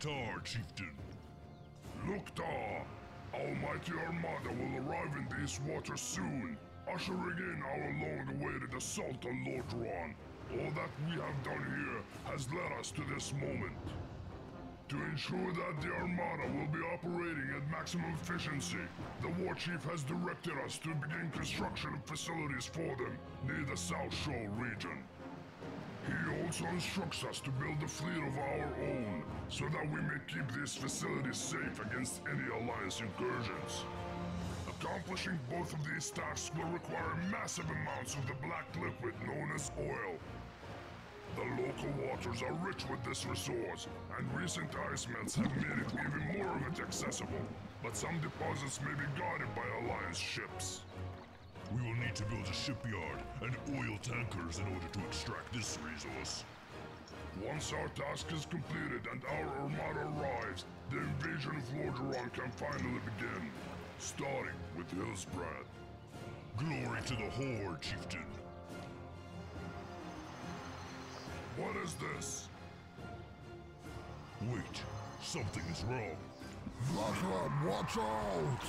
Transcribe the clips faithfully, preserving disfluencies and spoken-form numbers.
Loktar, chieftain. Loktar! Our mighty armada will arrive in these waters soon, ushering in our long-awaited assault on Lordran. All that we have done here has led us to this moment. To ensure that the armada will be operating at maximum efficiency, the war chief has directed us to begin construction of facilities for them near the South Shore region. He also instructs us to build a fleet of our own, so that we may keep these facilities safe against any Alliance incursions. Accomplishing both of these tasks will require massive amounts of the black liquid known as oil. The local waters are rich with this resource, and recent ice melts have made it even more of it accessible, but some deposits may be guarded by Alliance ships. We will need to build a shipyard and oil tankers in order to extract this resource. Once our task is completed and our armada arrives, the invasion of Lordran can finally begin, starting with Hillsbrad. Glory to the Horde, chieftain. What is this? Wait, something is wrong. Blackheart, watch out!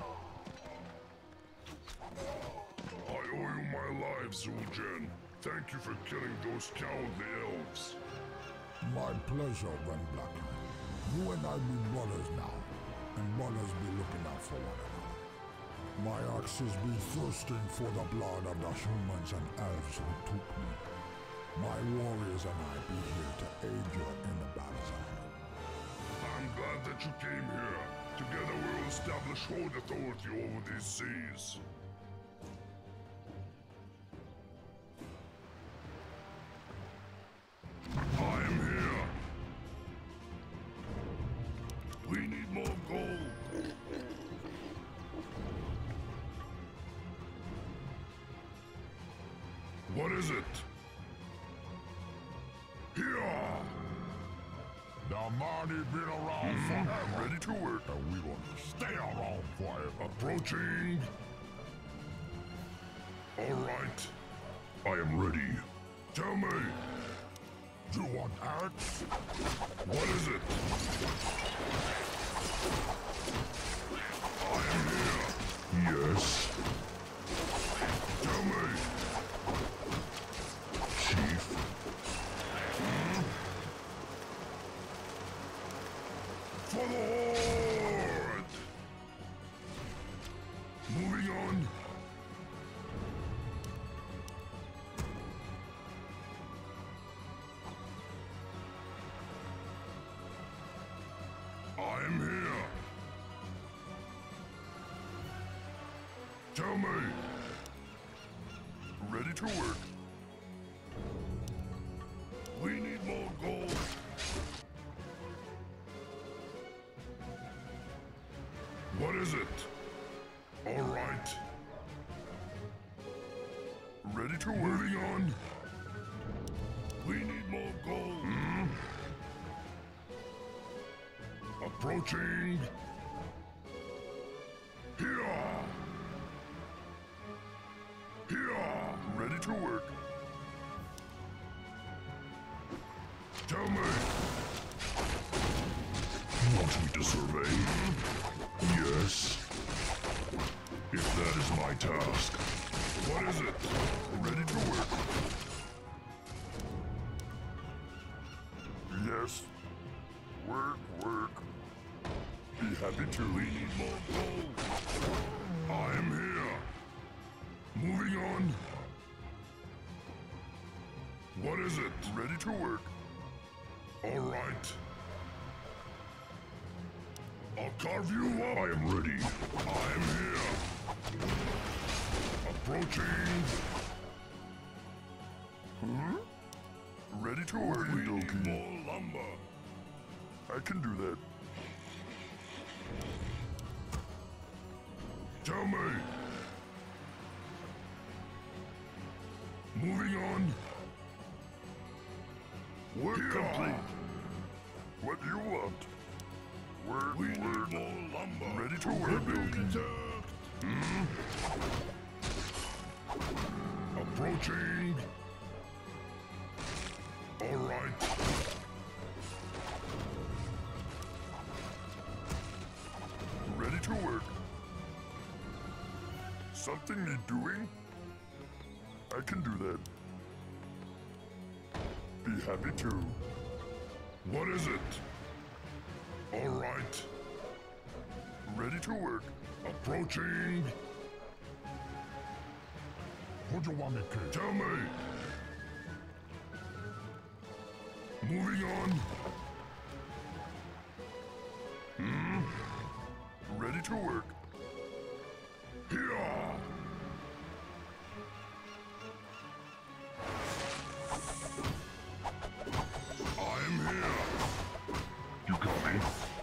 I owe you my life, Zul'jin. Thank you for killing those cowardly elves. My pleasure, Ren Blackheart. You and I be brothers now, and brothers be looking out for one another. My axes be thirsting for the blood of the humans and elves who took me. My warriors and I be here to aid you in the battles ahead. I'm glad that you came here. Together we will establish Horde authority over these seas. I am here. We need more gold. What is it? Here! The money been around Mm, forever, ready to work. and we gonna stay around forever. Approaching. All right. I am ready. Tell me, You want axe? what is it? I am here. Yes. Tell me, Chief. Hmm? For the Horde! Moving on. I am here. Tell me. Ready to work. We need more gold. What is it? All right. Ready to work. Moving on. We need more gold. Hmm? Approaching. Here. Here. Ready to work. Tell me. Want me to survey? Yes. If that is my task. What is it? Ready to work. Yes. Work, work. Be happy to. We need more gold. I am here. Moving on. What is it? Ready to work. All right. I'll carve you up. I am ready. I am here. Approaching. Huh? Ready to work. We need more lumber. I can do that. Tell me. Moving on. Work Here. Complete. What do you want? Work, we work. Need more lumber. Ready to work. Hmm? Approaching. All right. to work. Something need doing? I can do that. Be happy too. What is it? All right. Ready to work. Approaching. What do you want me to? Tell me. Moving on. Hmm. Ready to work. Here. I'm here. You coming?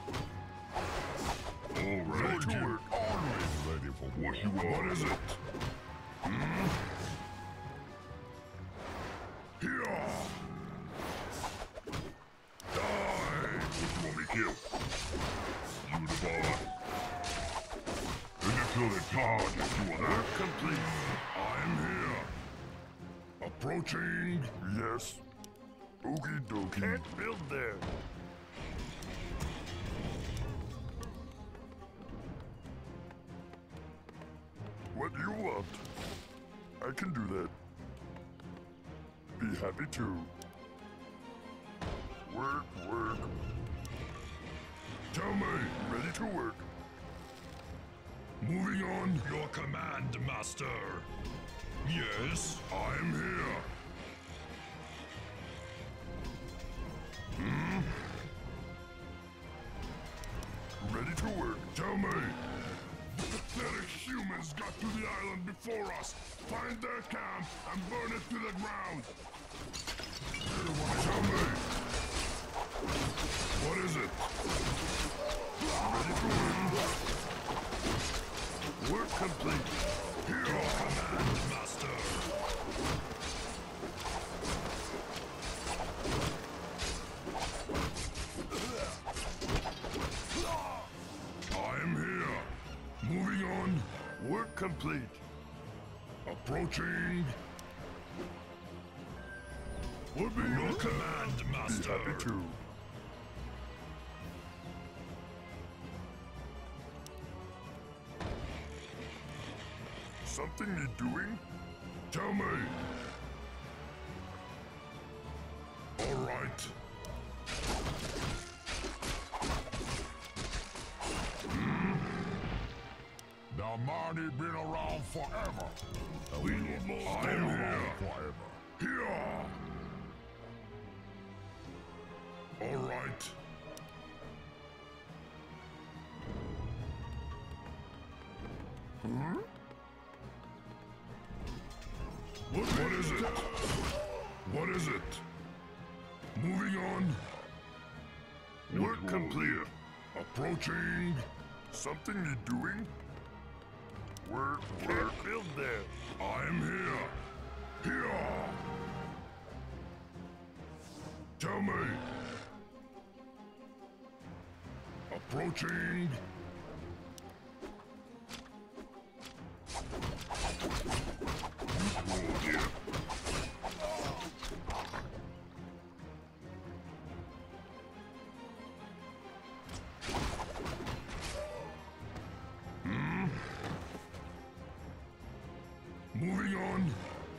All right. Ready to work. Always ready for What you What want? is it? Hmm? Here. Die. What you want me to kill? You the boss. And you kill the target. You want that? Complete. I'm here. Approaching. Yes. Okie dokie. Can't build there. What do you want? I can do that. Be happy too. Work, work. Tell me. Ready to work. Moving on. Your command, Master. Yes? I'm here. Hmm? Ready to work. Tell me. The pathetic humans got to the island before us. Find their camp and burn it to the ground. Tell me. What is it? Ready to work. Work complete. Here. Your command, Master. I'm here. Moving on. Work complete. Approaching. Would be Your command, Be Master. happy too. Something need doing? Tell me. All right. The money been around forever. We need more. Stay I'm around here. forever. Here. All right. Hmm? What, what is it? What is it? Moving on. Work complete. Approaching. Something need doing? Work, work. Can't build there. I'm here. Here. Tell me. Approaching. Oh dear. Hmm? Moving on.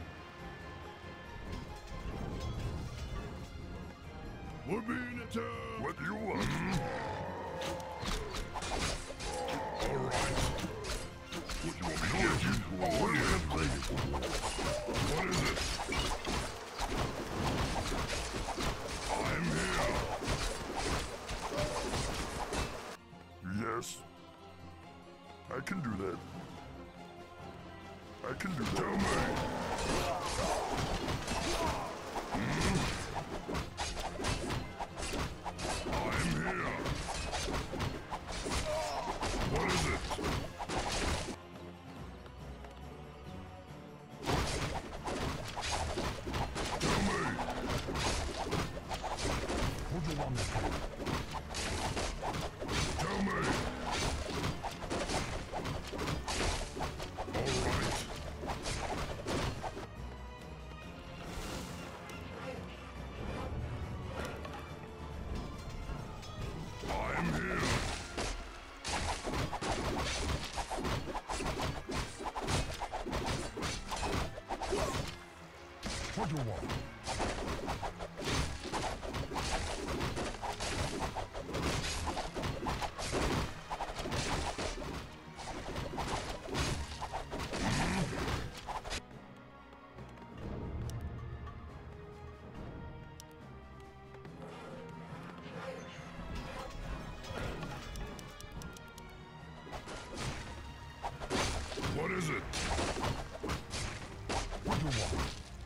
We're being attacked. What do you want? All right. What you want me to get you? What is it? What is it? I'm here. Yes. I can do that. I can do that. Tell me. Hmm? I'm here. What is it? Tell me. What do you want me to? Tell me. All right. you want? What is it? What do you want?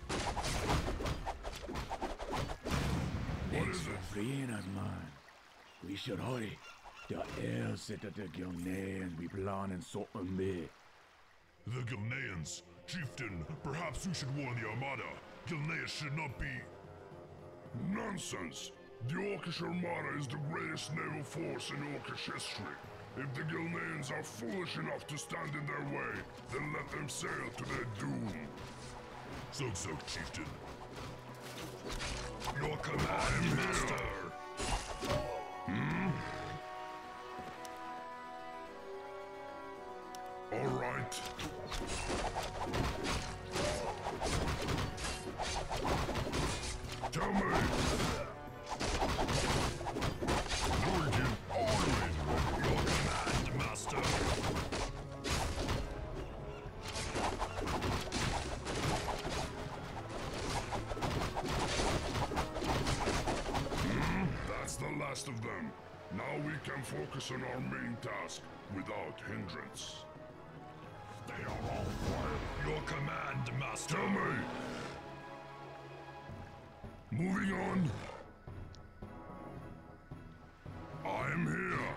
What Thanks is for it? freeing us, man. We should hurry. The elves said that the Gilneans be planning something big. The Gilneans. Chieftain, perhaps you should warn the Armada. Gilneans should not be... Nonsense! The Orcish Armada is the greatest naval force in Orcish history. If the Gilneans are foolish enough to stand in their way, then let them sail to their doom. Zug-Zug, Chieftain. Your command, Master! All right. Tell me. Origin always ready. Your command, Master! That's the last of them. Now we can focus on our main task without hindrance. They are all quiet. Your command, Master! Tell me. Moving on. I am here.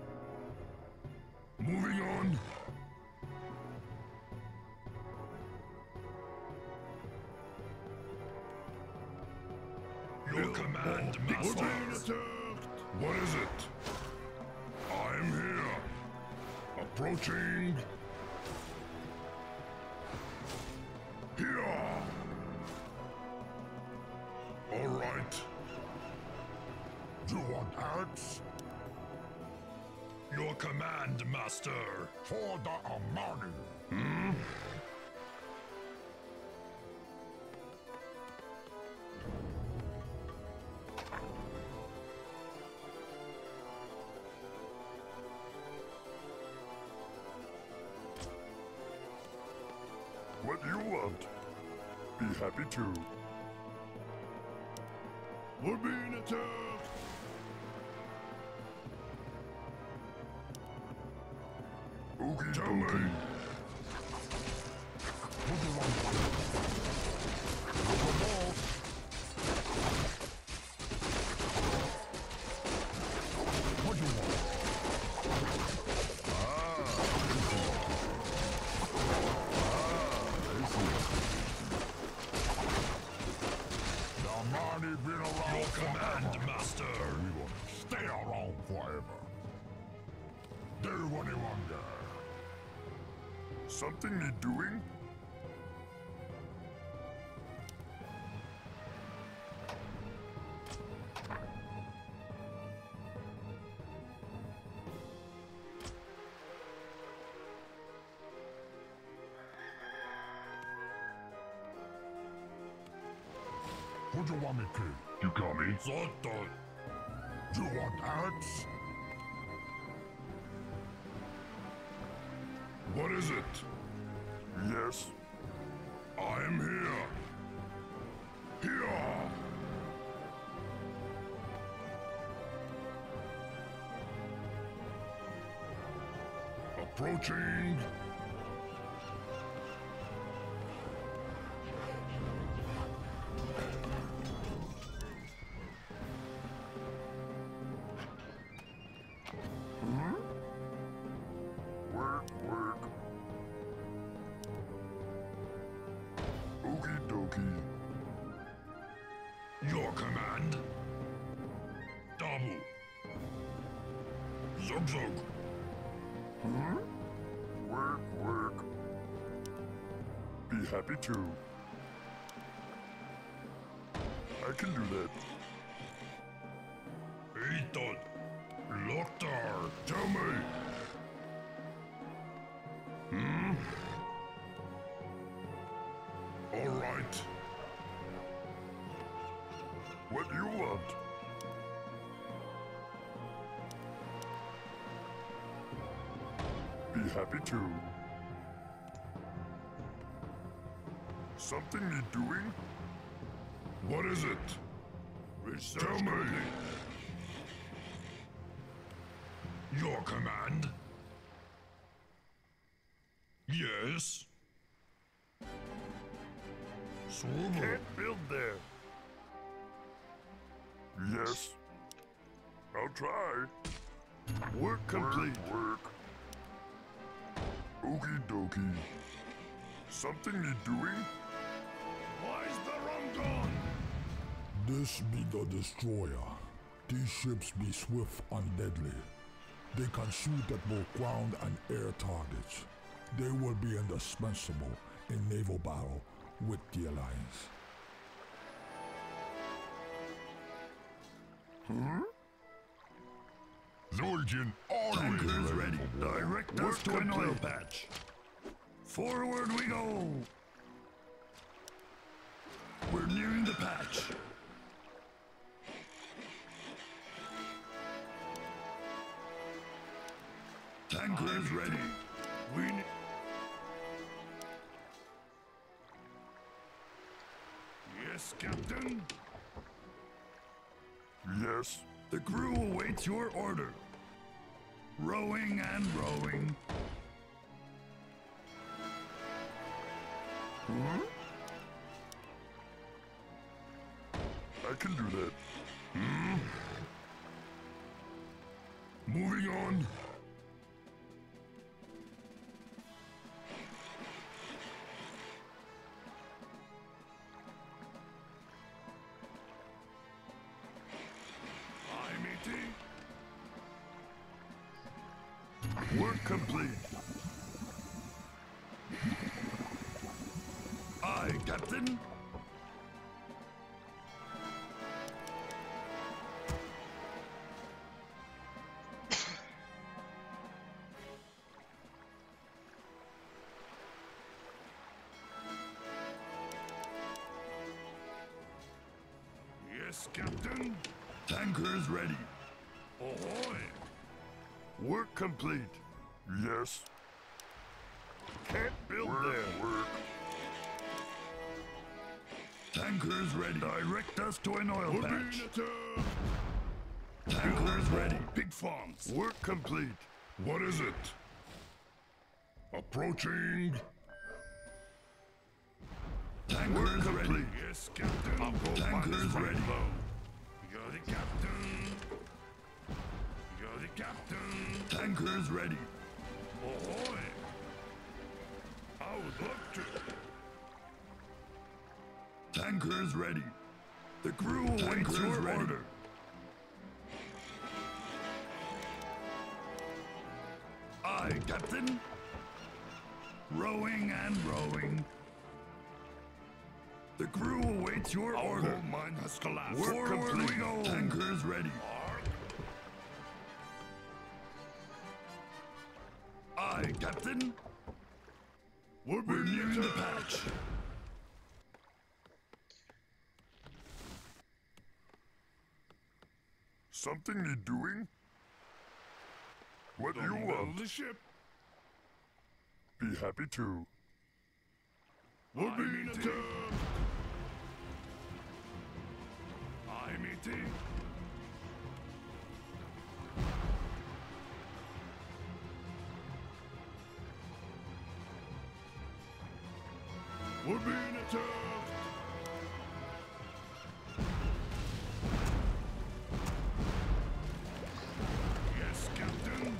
Moving on. Your command, Master! What is it? I am here. Approaching. Here. All right. Do you want axe? Your command, Master! For the Armani. What do you want? Be happy to. We're being attacked! Oogie Tell me! What do you want? Look above. What do you want? The Armani been around Your command, forever. Master! We will stay around forever. Do what you wonder. Something need doing? Who do you want me to? You call me? Zotto! Do you want axe? What is it? Yes. I am here. Here. Approaching. Work, work. Okie dokie. Your command? Double. Zug-Zug. Work, work. Be happy too. I can do that. Eitan. Loktar. Tell me. Hmm? All right. want? Be happy too. Something need doing? What is it? Research Tell me. complete. Your command? Yes? Swarmer. Can't build there. Yes. I'll try. Work complete. Work. work. Okie dokie. Something need doing? Why's the rum gone? This be the destroyer. These ships be swift and deadly. They can shoot at both ground and air targets. They will be indispensable in naval battle with the Alliance. Huh? Zorgen, always ready. Direct us to an oil patch. Forward we go. We're nearing the patch. Tanker is ready. We ne- Yes, Captain. Yes. The crew awaits your order. Rowing and rowing. Huh? I can do that. Hmm? Moving on. Aye, matey. Work complete. Aye, Captain. Yes, Captain. Tanker is ready. Ahoy! Work complete. Yes. Can't build Work, there. work. Tanker is ready. Direct us to an oil We're patch. being Tanker is ready. Big farms. Work complete. What is it? Approaching. Tanker Work is complete. ready. Yes, Captain. Tanker is ready. You're the captain. You're the captain. Tanker is ready. Ahoy! I would love to. Tanker is ready. The crew awaits your ready. order. Aye, Captain. Rowing and rowing. The crew awaits your Our order. gold mine has collapsed. Work Forward complete. we go. Tanker is ready. Aye, Captain. We're, We're being nearing the attacked. patch. Something need doing? What do you Don't want? build the ship. Be happy too. We're Aye, being matey. attacked. Aye, matey. We're being attacked. Yes, Captain.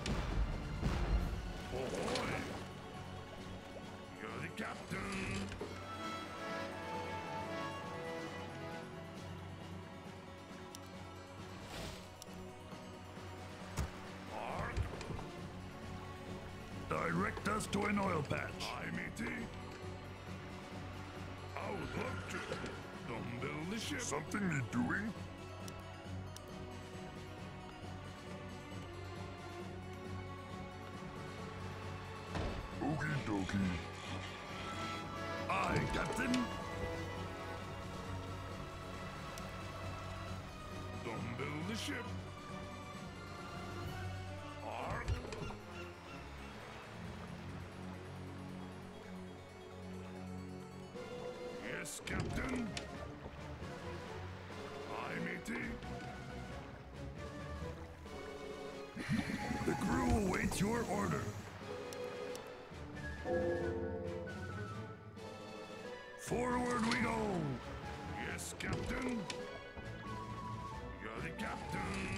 Ahoy! You're the captain. Arg. Direct us to an oil patch. Aye, matey. I would love to. Don't build the ship. Something need doing? Okie dokie. Aye, Captain. the ship. Ark. Yes, Captain. Aye, matey. The crew awaits your order. Forward we go. Yes, Captain. You're the captain.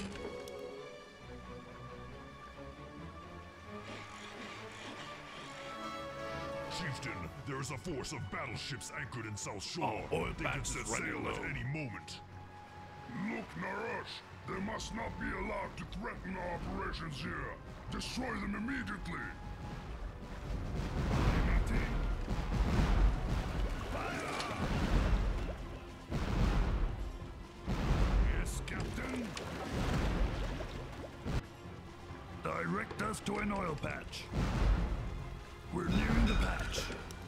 Chieftain, there is a force of battleships anchored in South Shore. Our oil They patch can is set running sail at low. any moment. Look, Narush, they must not be allowed to threaten our operations here. Destroy them immediately. Aye, matey. Yes, Captain. Direct us to an oil patch. We're nearing the patch.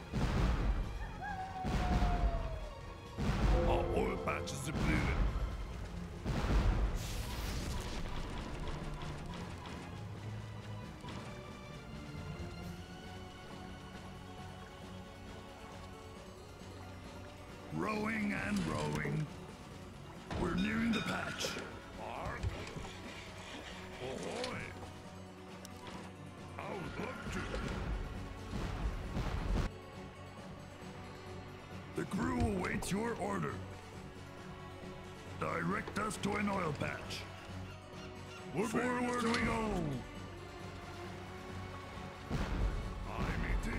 Our oil patch is depleted. Rowing and rowing. We're nearing the patch. Ark. Ahoy. I would love to. The crew awaits your order. Direct us to an oil patch. We're being Forward we attacked. go. Aye, matey.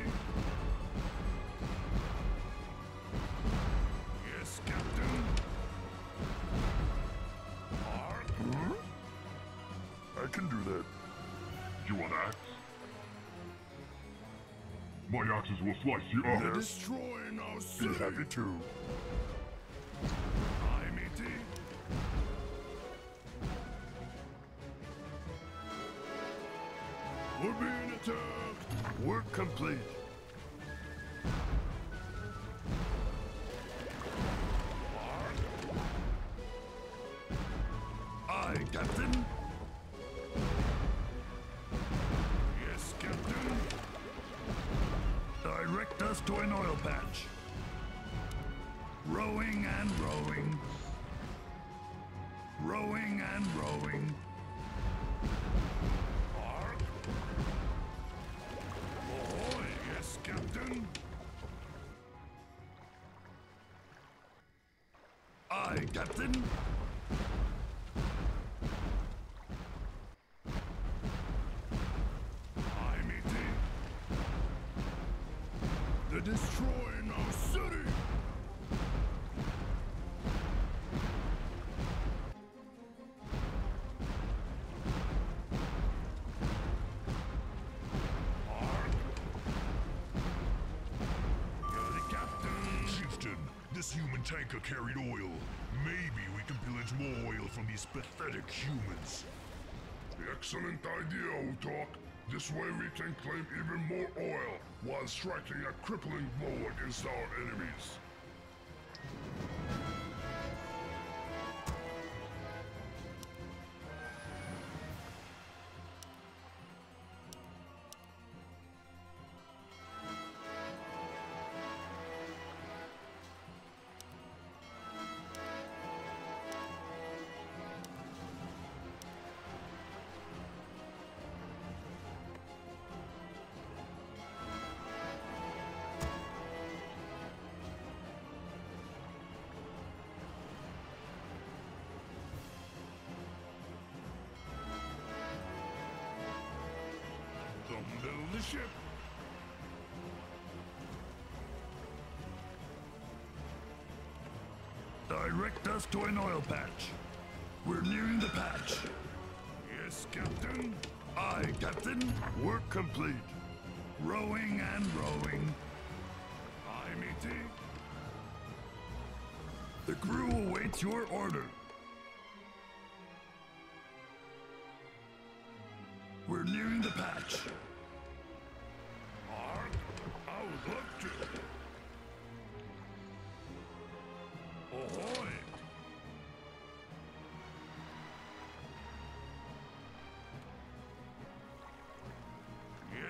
Yes, Captain. Ark. I can do that. You want axe? My axes will slice you up. They're destroying our Be city. happy too. Aye, matey. We're being attacked. Work complete. Aye, Captain. Yes, Captain. Direct us to an oil patch. Rowing and rowing. Rowing and rowing. Ark. Ahoy, yes, Captain. Aye, Captain. Aye, matey. They're destroying our city. Ark. You're the captain. Chieftain, this human tanker carried oil. Maybe we can pillage more oil from these pathetic humans. Excellent idea, Utok. This way we can claim even more oil while striking a crippling blow against our enemies. The middle of the ship. Direct us to an oil patch. We're nearing the patch. Yes, Captain. Aye, Captain. Work complete. Rowing and rowing. Aye, matey. The crew awaits your order. We're nearing the patch. Ark. I would love to. Ahoy.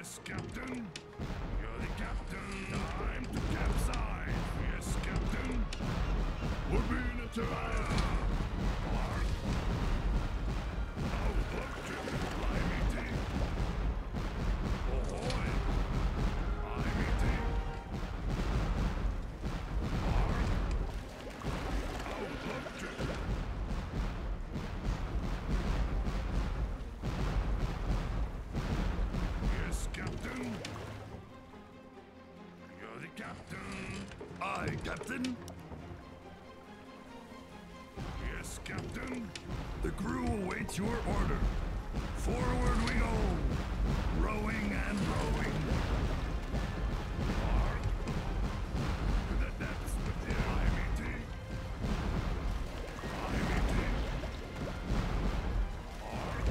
Yes, Captain. You're the captain. Time to capsize. Yes, Captain. We're being attacked. Mark. Out of Jim. I'm eating. Ahoy. I'm eating. Mark. Out of Jim. Yes, Captain. You're the captain. Aye, Captain. Yes, Captain. The crew awaits your order. Forward we go. Rowing and rowing. Mark. To the depths of the I'm eating. I'm eating. Mark.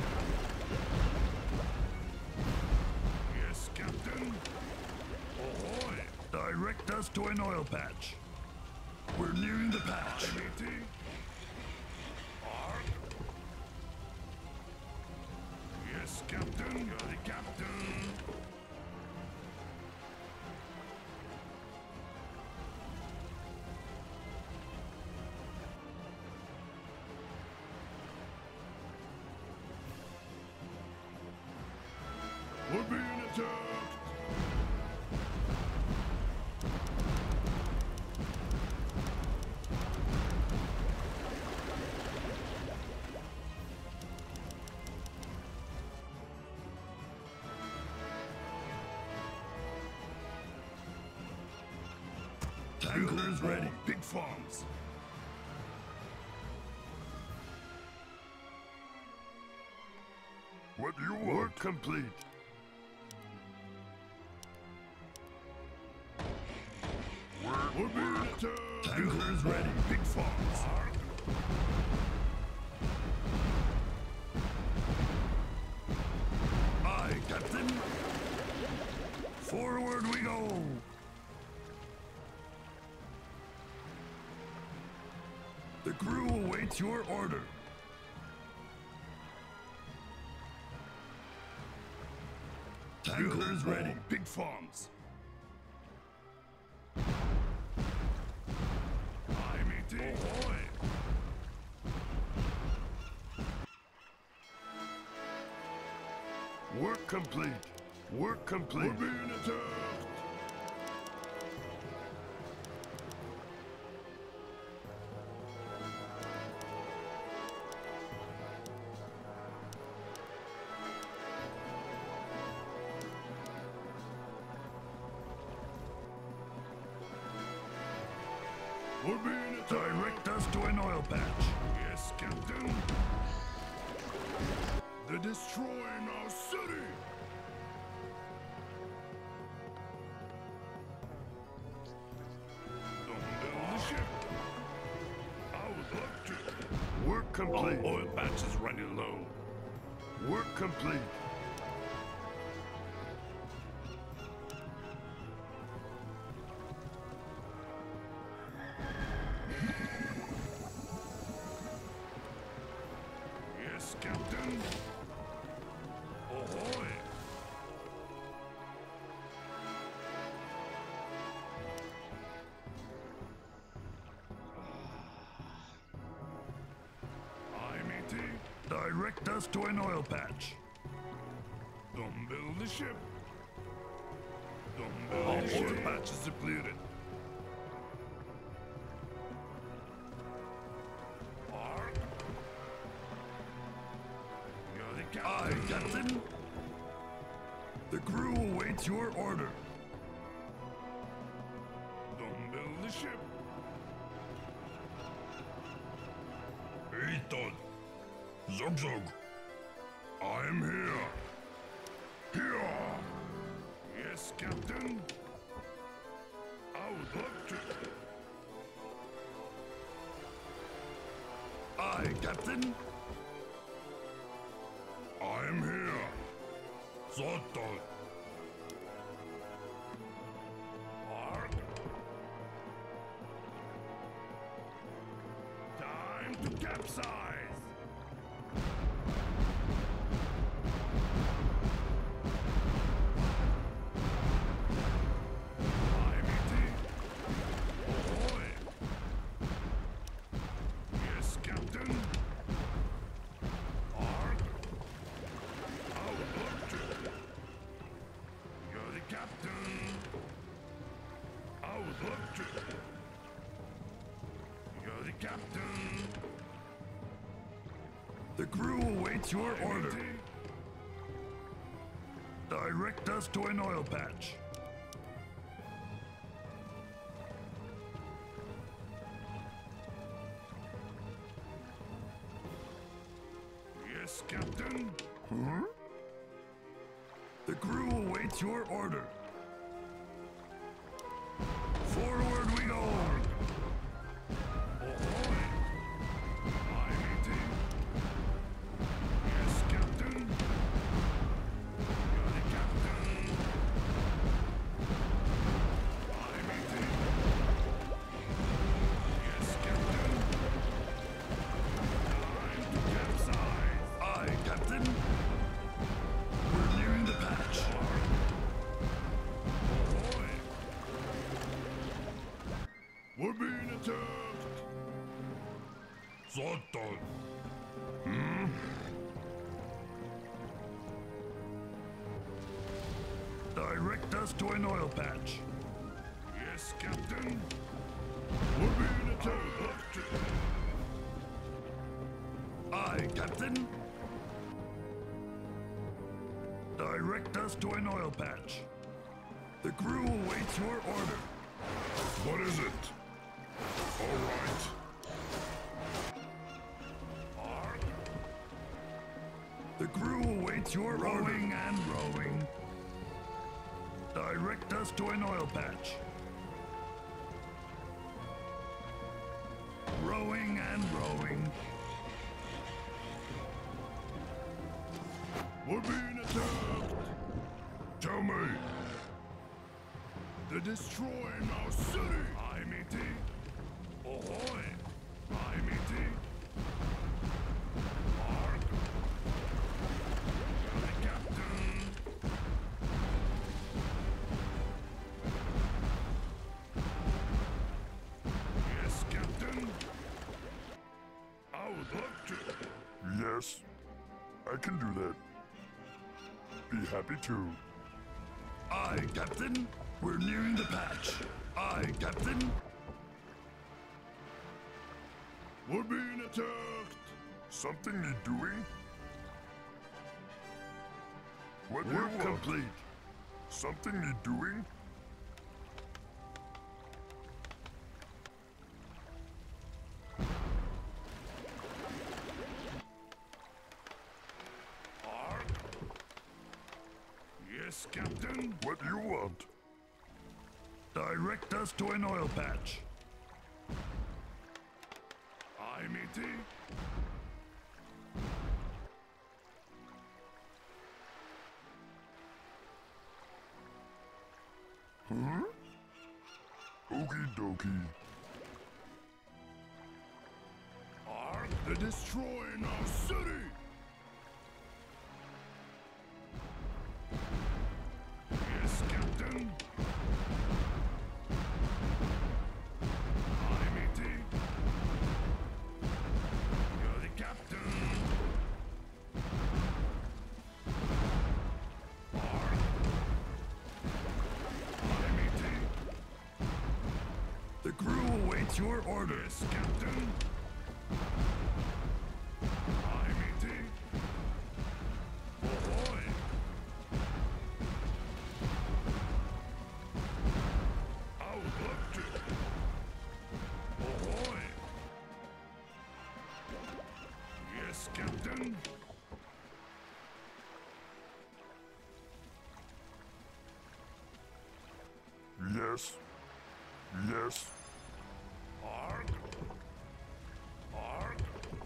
Yes, Captain. Ahoy. Direct us to an oil patch. We're nearing the patch. I'm eating. Mark. Yes, Captain. You're the captain. We're being attacked. Tankers ready. Big farms. What do you want? Work complete. We're being attacked. Tankers ready. Big farms. Aye, Captain. Forward we go. The crew awaits your order. Tankers ready. Big farms. I'm eating. Ahoy. Work complete. Work complete. We're being attacked. We're being attacked. Direct us to an oil patch. Yes, Captain. They're destroying our city. Don't build the ship. I would love to. Work complete. All oil patch is running low. Work complete. Yes, Captain. Ahoy. I'm eating. Direct us to an oil patch. Don't build the ship. Don't build All the ship. All the patch is depleted. Mark. You're the Aye, captain. Captain. The crew awaits your order. Don't build the ship. Ethan. Zug Zug. I'm here. Here. Yes, Captain. I would love to. Aye, Captain. I'm here. Zotto. Mark. Time to capsize. The crew awaits your order. Direct us to an oil patch. Yes, Captain. Huh? The crew awaits your order. Forward we go! Ahoy! Aye, matey. Yes, Captain. Got it, Captain. Aye, matey. Yes, Captain. Time to capsize. Aye, Captain. We're nearing the patch. Ahoy! We're being attacked! Satan! Hmm? Direct us to an oil patch. Yes, Captain. We're being attacked. Aye, Captain. Direct us to an oil patch. The crew awaits your order. What is it? All right. Arg. The crew awaits your rowing and rowing. Direct us to an oil patch. Rowing and rowing. We're being attacked! Tell me! They're destroying our city! Aye, matey. Ahoy! Aye, matey. Arg. Aye, Captain. Yes, Captain. I would love to. Yes, I can do that. Be happy to. Aye, Captain. We're nearing the patch. Aye, Captain. We're being attacked! Something need doing? What do you Work want? complete. Something need doing? Arg. Yes, Captain. What do you want? Direct us to an oil patch. Aye, matey. Huh? Okie dokie. Arg, they're destroying our city! Yes, Captain. Aye, matey. You're the captain. Arg. Aye, matey. The crew awaits your orders, Captain. Aye, matey. Ahoy! I would love to. Ahoy! Yes, Captain. Yes. Yes. Arg. Arg.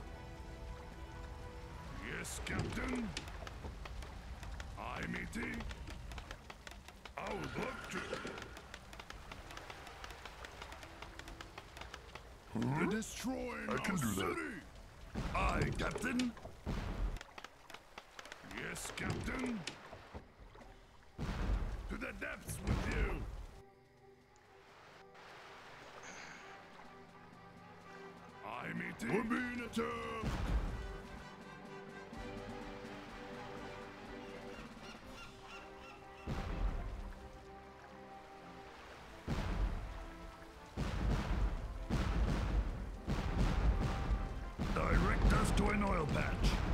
Yes, Captain. Aye, matey. I would love to. They're destroying I can our do that. city. Aye, Captain. Yes, Captain. To the depths with you. Aye, matey. We're being attacked! Direct us to an oil patch.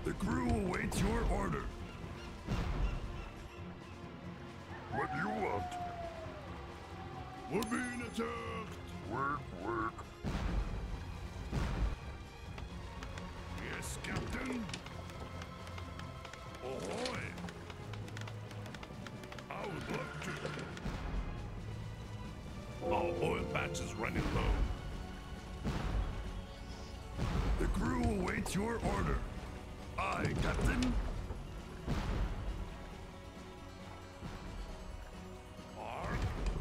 The crew awaits your order. What do you want? We're being attacked. Work, work. Yes, Captain. Ahoy! I would love to. Our oil patch is running low. The crew awaits your order. Aye, Captain. Arg.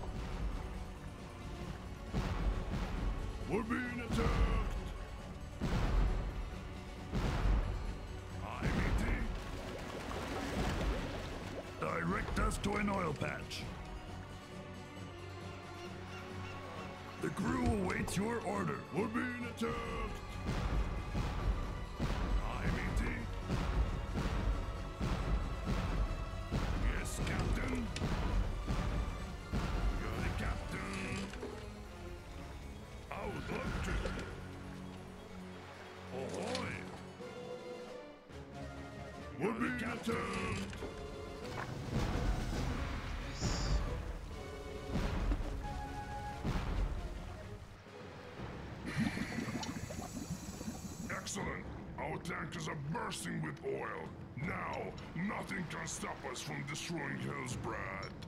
We're being attacked. Aye, matey. Direct us to an oil patch. The crew awaits your order. We're being attacked. Aye, matey. Yes, Captain. You're the captain. I would love to. Ahoy! We're being attacked. Excellent. Our tankers are bursting with oil. Now, nothing can stop us from destroying Hillsbrad.